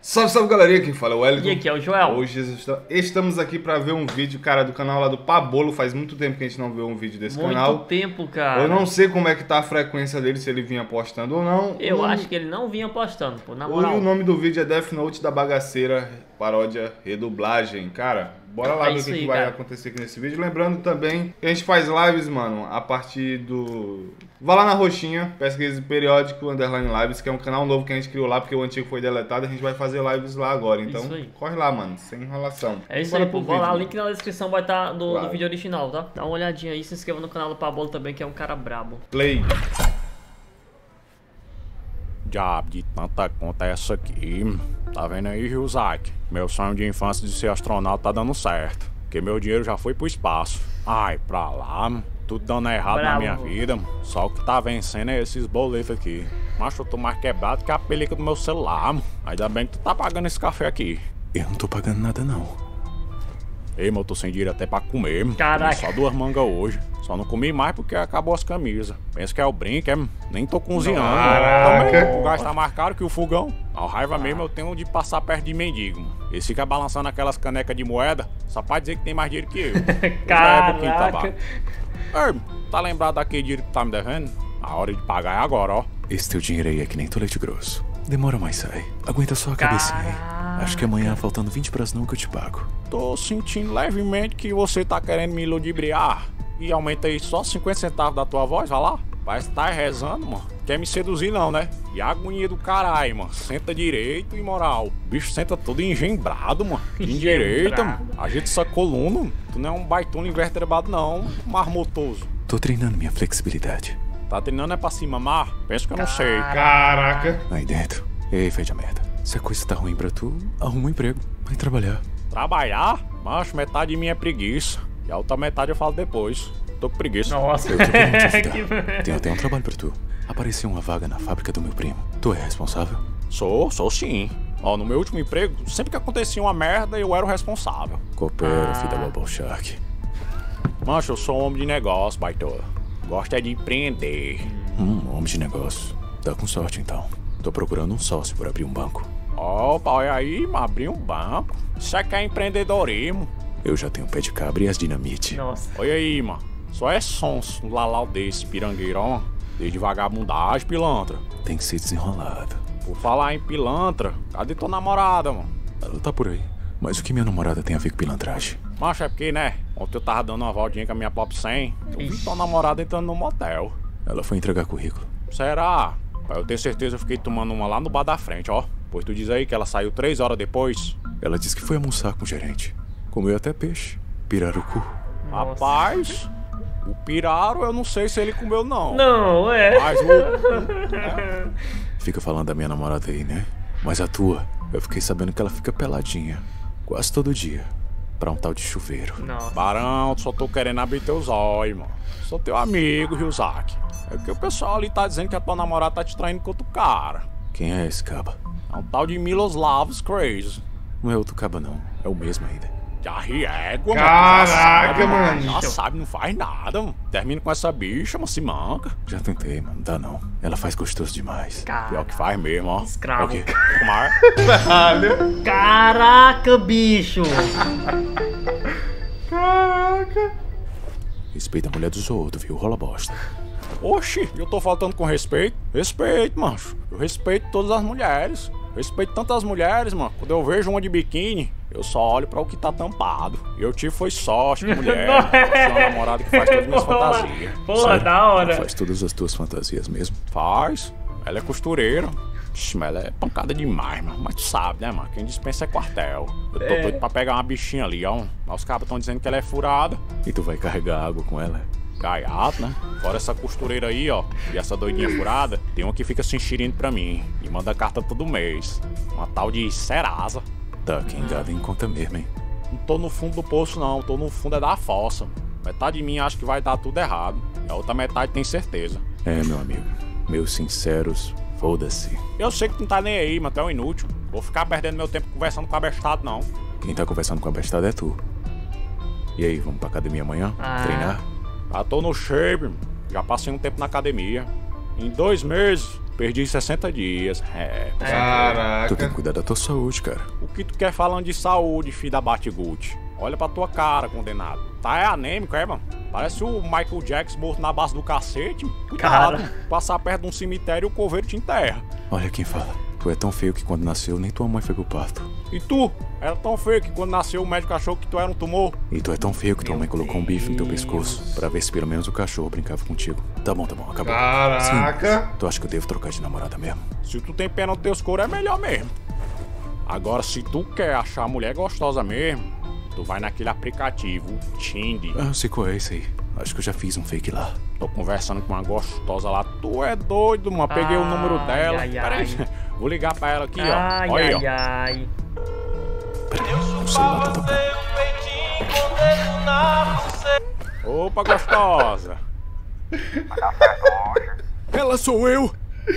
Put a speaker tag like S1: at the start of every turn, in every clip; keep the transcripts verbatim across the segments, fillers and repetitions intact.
S1: Salve, salve galerinha, quem fala é o Wellington.
S2: E aqui é o Joel.
S1: Hoje estamos aqui pra ver um vídeo, cara, do canal lá do Pabolo. Faz muito tempo que a gente não vê um vídeo desse
S2: muito
S1: canal.
S2: Muito tempo, cara.
S1: Eu não sei como é que tá a frequência dele, se ele vinha postando ou não.
S2: Eu
S1: nome...
S2: acho que ele não vinha postando, pô, na moral.
S1: E o nome do vídeo é Death Note da Bagaceira, paródia, redublagem. Cara, bora lá
S2: é
S1: ver o que,
S2: aí,
S1: que vai
S2: cara.
S1: acontecer aqui nesse vídeo. Lembrando também que a gente faz lives, mano, a partir do... Vá lá na roxinha, pesquise periódico, underline lives, que é um canal novo que a gente criou lá, porque o antigo foi deletado. A gente vai fazer lives lá agora, então corre lá, mano, sem enrolação.
S2: É isso
S1: bora
S2: aí, pô, vai lá, o link na descrição vai estar do,
S1: claro.
S2: do vídeo original, tá? Dá uma olhadinha aí, se inscreva no canal do Pabolo também, que é um cara brabo.
S1: Play.
S3: Diabo de tanta conta é essa aqui. Tá vendo aí, Ryuzaki? Meu sonho de infância de ser astronauta tá dando certo. Porque meu dinheiro já foi pro espaço. Ai, pra lá, tudo dando errado
S2: Bravo.
S3: na minha vida. Só o que tá vencendo é esses boletos aqui. Mas eu tô mais quebrado que a película do meu celular. Ainda bem que tu tá pagando esse café aqui.
S4: Eu não tô pagando nada, não.
S3: Ei, mas eu tô sem dinheiro até pra comer.
S2: Caraca.
S3: Comi só duas mangas hoje. Só não comi mais porque acabou as camisas. Pensa que é o brinco, é? Nem tô cozinhando.
S1: Caraca.
S3: Também, o gás tá mais caro que o fogão. A raiva mesmo eu tenho de passar perto de mendigo. Eles ficam balançando aquelas canecas de moeda só pra dizer que tem mais dinheiro que eu.
S2: Caraca.
S3: Ei, tá lembrado daquele dinheiro que tá me devendo? A hora de pagar é agora, ó.
S4: Esse teu dinheiro aí é que nem tolete grosso. Demora, mas sai. Aguenta só a cabecinha aí. Acho que amanhã, faltando vinte pras nunca, eu te pago.
S3: Tô sentindo levemente que você tá querendo me ludibriar. E aumenta aí só cinquenta centavos da tua voz, vai lá. Parece que tá rezando, mano. Quer me seduzir não, né? E a agonia do caralho, mano. Senta direito e moral. O bicho senta todo engembrado, mano. Endireita, mano. Ajeita essa coluna. Tu não é um baitono invertebrado, não. Marmotoso.
S4: Tô treinando minha flexibilidade.
S3: Tá treinando é pra se mamar? Penso que eu não sei.
S1: Caraca.
S4: Aí dentro. Ei, feio de merda. Se a coisa tá ruim pra tu, arruma um emprego. Vai trabalhar.
S3: Trabalhar? Macho, metade de mim é preguiça. E a outra metade eu falo depois. Tô com preguiça.
S2: Nossa.
S4: Eu tô querendo te ajudar. Tenho até um trabalho pra tu. Apareceu uma vaga na fábrica do meu primo. Tu é responsável?
S3: Sou, sou sim. Ó, no meu último emprego, sempre que acontecia uma merda, eu era o responsável.
S4: Coopera,
S2: Ah.
S4: filho da Bubble Shark.
S3: Mancho, eu sou um homem de negócio, baitola. Gosto é de empreender.
S4: Hum, homem de negócio. Tá com sorte, então. Tô procurando um sócio pra abrir um banco.
S3: Opa, olha aí, mas abrir um banco. Isso aqui é empreendedorismo.
S4: Eu já tenho pé de cabra e as dinamite.
S2: Nossa.
S3: Olha aí, mano. Só é sonso, um lalau desse, pirangueirão. Desde vagabundagem, pilantra.
S4: Tem que ser desenrolado.
S3: Por falar em pilantra, cadê tua namorada, mano?
S4: Ela tá por aí. Mas o que minha namorada tem a ver com pilantragem?
S3: Macho, é porque, né? Ontem eu tava dando uma voltinha com a minha Pop cem. Eu vi tua namorada entrando no motel.
S4: Ela foi entregar currículo.
S3: Será? Pra eu ter certeza, eu fiquei tomando uma lá no bar da frente, ó. Pois tu diz aí que ela saiu três horas depois.
S4: Ela disse que foi almoçar com o gerente. Comeu até peixe. Pirarucu.
S2: Nossa.
S3: Rapaz, o piraro eu não sei se ele comeu, não.
S2: Não, é.
S3: Mas o...
S4: Fica falando da minha namorada aí, né? Mas a tua, eu fiquei sabendo que ela fica peladinha. Quase todo dia. Pra um tal de chuveiro.
S2: Nossa.
S3: Barão, só tô querendo abrir teus olhos, mano. Sou teu amigo, Ryuzaki. É que o pessoal ali tá dizendo que a tua namorada tá te traindo com outro cara.
S4: Quem é esse caba?
S3: É um tal de Miloslavs Crazy.
S4: Não é outro caba, não. É o mesmo ainda.
S3: Já riégua,
S1: Caraca,
S3: mano.
S1: mano.
S3: Já sabe, não faz nada, mano. Termina com essa bicha, mano, se manca.
S4: Já tentei, mano. Não dá não. Ela faz gostoso demais.
S3: Pior que faz mesmo, ó.
S2: Escravo.
S3: É o quê? Tomar.
S1: Caralho.
S2: Caraca, bicho.
S1: Caraca.
S4: Respeita a mulher dos outros, viu? Rola bosta.
S3: Oxi, eu tô faltando com respeito? Respeito, mancho. Eu respeito todas as mulheres. Respeito tantas mulheres, mano. Quando eu vejo uma de biquíni, eu só olho pra o que tá tampado. E eu tive foi sorte com mulher. Eu tenho uma namorada que faz todas as minhas fantasias.
S2: Porra,
S4: Sério?
S2: da hora.
S4: Ela faz todas as tuas fantasias mesmo?
S3: Faz. Ela é costureira. Ixi, mas ela é pancada demais, mano. Mas tu sabe, né, mano? Quem dispensa é quartel. Eu tô
S2: É.
S3: doido pra pegar uma bichinha ali, ó. Mas os cabos tão dizendo que ela é furada.
S4: E tu vai carregar água com ela?
S3: Gaiato, né? Fora essa costureira aí, ó. E essa doidinha furada, tem uma que fica se enxerindo pra mim. E manda carta todo mês. Uma tal de Serasa.
S4: Tá, quem gado em conta mesmo, hein?
S3: Não tô no fundo do poço, não. Tô no fundo é da fossa. Metade de mim acha que vai dar tudo errado. E a outra metade tem certeza.
S4: É, meu amigo. Meus sinceros, foda-se.
S3: Eu sei que tu não tá nem aí, mas tu é um inútil. Vou ficar perdendo meu tempo conversando com a bestada, não.
S4: Quem tá conversando com a bestada é tu. E aí, vamos pra academia amanhã?
S2: Ah.
S4: Treinar?
S3: Já tô no shape, já passei um tempo na academia. Em dois meses, perdi sessenta dias. É,
S1: Caraca.
S4: Tu tem que cuidar da tua saúde, cara.
S3: o que tu quer falando de saúde, filho da Batiguti? Olha pra tua cara, condenado. Tá é anêmico, é, mano? Parece o Michael Jackson morto na base do cacete. Cuidado,
S2: Cara.
S3: passar perto de um cemitério e o coveiro te enterra.
S4: Olha quem fala. Tu é tão feio que quando nasceu nem tua mãe foi pro parto.
S3: E tu? Era tão feio que quando nasceu o médico achou que tu era um tumor.
S4: E tu é tão feio que tua
S1: Meu
S4: mãe colocou um bife no teu
S1: Deus.
S4: pescoço pra ver se pelo menos o cachorro brincava contigo. Tá bom, tá bom, acabou.
S1: Caraca.
S4: Sim, tu acha que eu devo trocar de namorada mesmo?
S3: Se tu tem pena dos teus coros, é melhor mesmo. Agora, se tu quer achar a mulher gostosa mesmo, tu vai naquele aplicativo Tinder.
S4: Ah, sei qual é esse aí. Acho que eu já fiz um fake lá.
S3: Tô conversando com uma gostosa lá. Tu é doido, mano. Peguei o número
S2: Ai,
S3: dela.
S2: ai,
S3: Pera aí.
S2: ai.
S3: Vou ligar pra ela aqui,
S2: Ai,
S3: ó. Olha aí,
S2: ai,
S3: ó.
S2: ai.
S4: Peraí, o celular tá tocando.
S3: Opa, gostosa.
S4: Ela sou eu!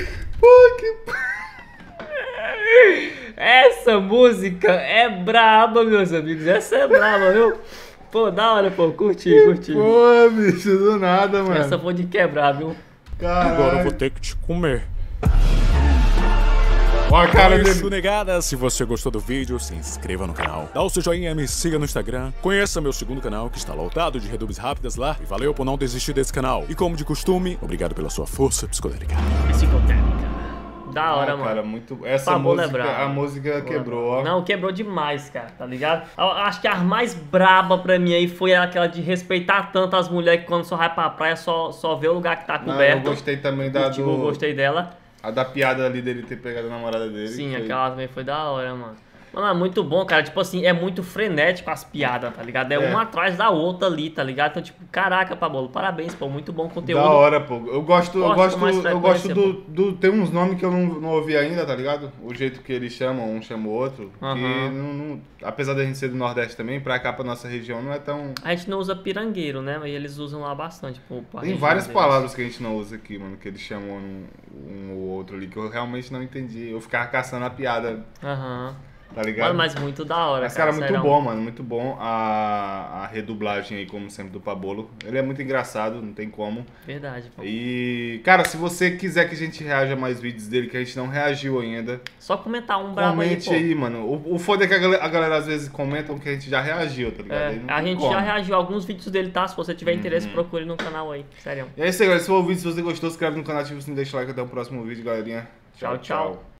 S2: Essa música é braba, meus amigos. Essa é braba, viu? Pô, da hora, pô. Curti, curti.
S1: Pô, bicho, do nada, mano.
S2: Essa foi de quebrar, viu?
S1: Caralho.
S3: Agora eu vou ter que te comer.
S1: Ó a cara
S4: É isso,
S1: dele.
S4: negada. Se você gostou do vídeo, se inscreva no canal. Dá o seu joinha, me siga no Instagram. Conheça meu segundo canal, que está lotado de redubs rápidas lá. E valeu por não desistir desse canal. E como de costume, obrigado pela sua força psicodélica.
S2: Psicotérmica. Da hora,
S1: Ah,
S2: mano.
S1: cara, muito. Essa
S2: Pablo é
S1: música,
S2: brabo.
S1: a música
S2: Pablo é
S1: quebrou,
S2: brabo.
S1: ó.
S2: Não, quebrou demais, cara, tá ligado? Eu acho que a mais braba pra mim aí foi aquela de respeitar tanto as mulheres que quando só vai pra praia só, só vê o lugar que tá
S1: Não, eu
S2: coberto.
S1: gostei também da
S2: Curti,
S1: do.
S2: eu gostei dela.
S1: A da piada ali dele ter pegado a namorada dele.
S2: Sim,
S1: foi-
S2: aquela também foi da hora, mano. Mano, é muito bom, cara. Tipo assim, é muito frenético as piadas, tá ligado? É,
S1: É.
S2: uma atrás da outra ali, tá ligado? Então, tipo, caraca, Pablo, parabéns, pô. Muito bom conteúdo.
S1: Da hora, pô. Eu gosto, eu
S2: Gosto
S1: gosto,
S2: com mais
S1: eu gosto
S2: frequência,
S1: do, do. Tem uns nomes que eu não, não ouvi ainda, tá ligado? O jeito que eles chamam, um chama o outro. Que
S2: Aham.
S1: não, não- apesar da gente ser do Nordeste também, pra cá, pra nossa região, não é tão.
S2: A gente não usa pirangueiro, né? Mas eles usam lá bastante, pô. pra
S1: Tem
S2: região
S1: várias
S2: deles.
S1: palavras que a gente não usa aqui, mano, que eles chamam um, um ou outro ali, que eu realmente não entendi. Eu ficava caçando a piada,
S2: Aham.
S1: tá ligado?
S2: Mano, mas muito da hora,
S1: Mas, cara, muito
S2: sério.
S1: bom, mano, muito bom a, a redublagem aí, como sempre, do Pabolo. Ele é muito engraçado, não tem como.
S2: Verdade, pô.
S1: E, cara, se você quiser que a gente reaja a mais vídeos dele, que a gente não reagiu ainda,
S2: Só comentar um brabo aí,
S1: comente
S2: pô.
S1: aí, mano. O, o foda é que a galera, a galera às vezes comenta que a gente já reagiu, tá ligado?
S2: É,
S1: Aí não
S2: a
S1: tem
S2: gente
S1: como.
S2: já reagiu a alguns vídeos dele, tá? Se você tiver interesse,
S1: Uhum.
S2: procure no canal aí. Sério.
S1: E é isso aí, galera. Se for o vídeo, se você gostou, se inscreve no canal, ativa o sininho, deixa o like. Até o próximo vídeo, galerinha.
S2: Tchau, tchau.